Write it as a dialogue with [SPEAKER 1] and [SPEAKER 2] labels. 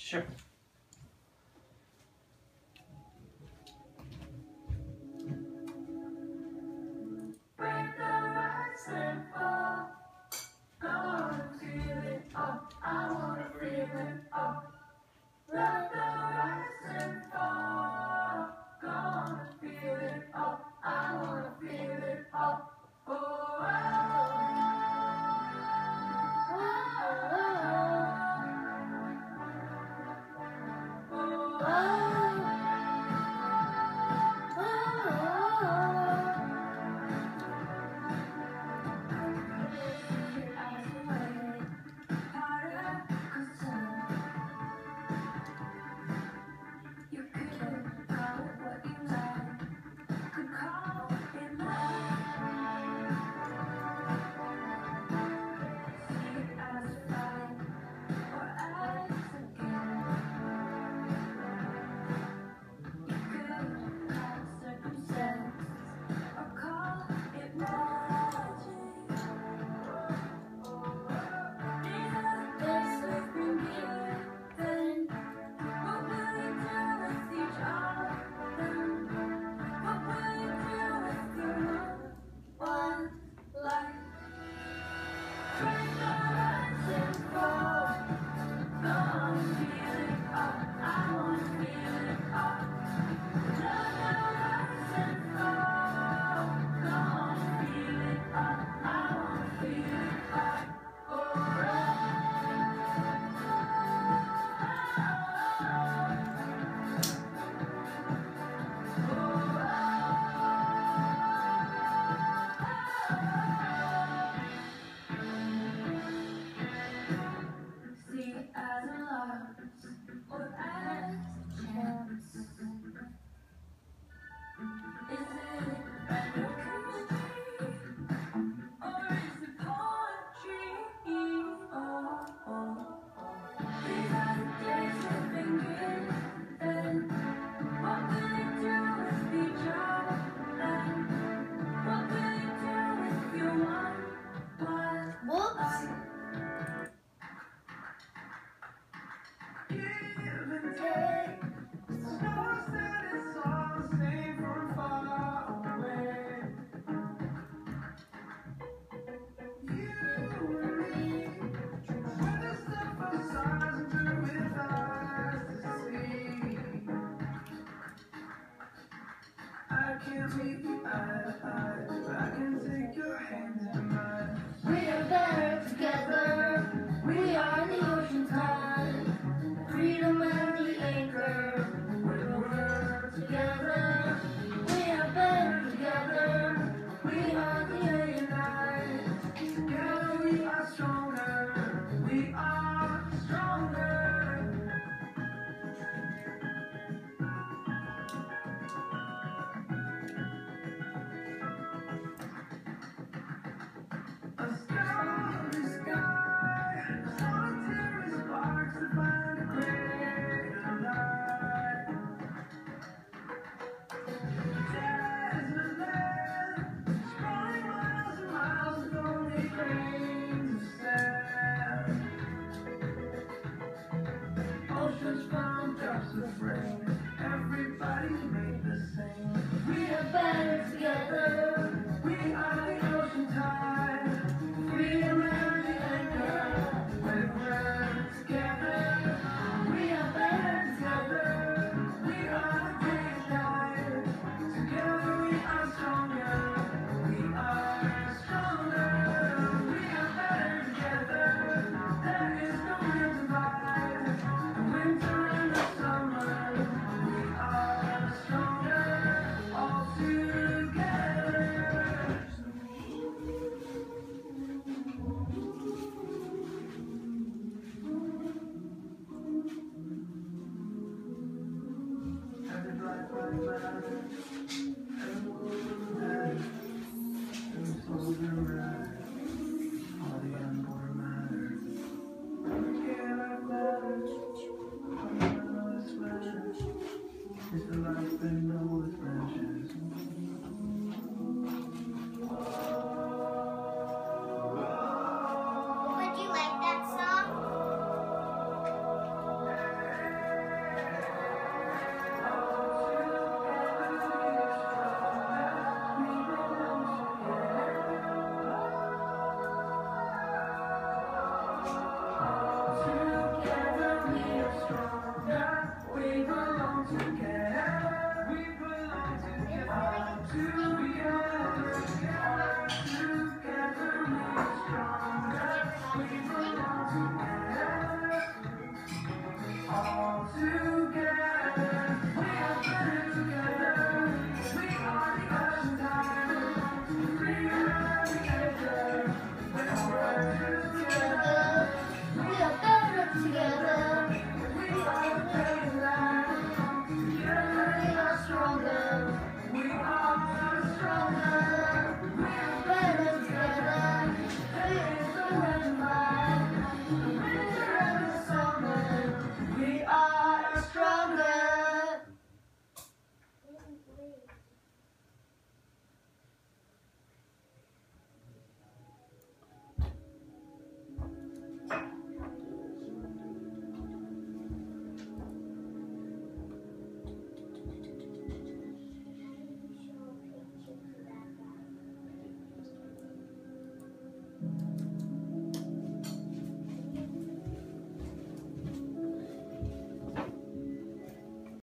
[SPEAKER 1] Sure.
[SPEAKER 2] Break the rise and fall. I wanna feel it all. I wanna feel it all. Let the rise and fall. Gonna feel it all. I wanna feel it all. Oh, oh, you could call it what you like. Could call it love. See it as a fight or as a game. You could call it circumstance or call it magic. These are the gifts we've been given. What will we do with each other? What will we do with your one life? Break the rise and fall. Gonna feel it all. I wanna feel it all. Let the rise and fall. Gonna feel it all. I wanna feel it all. See it as a loss or as a chance. Is it random chemistry or is it poetry? Oh, oh, oh. These are the days we've been given. What will you do with each other? What will you do with your one life? Give and take. Stars that it's all the same from far away. You and me, when the stuff of stars and through with eyes to see. I can't meet you eye to eye, but I can take your hand in mine. We are better together. We are the ocean tide. Freedom and the anchor. When we're together, we are better together. We are the united. Together we are stronger. We are stronger. A starry sky, solitary sparks to find a greater light. Desert land, sprawling miles and miles with only grains of sand. Oceans found drops of rain.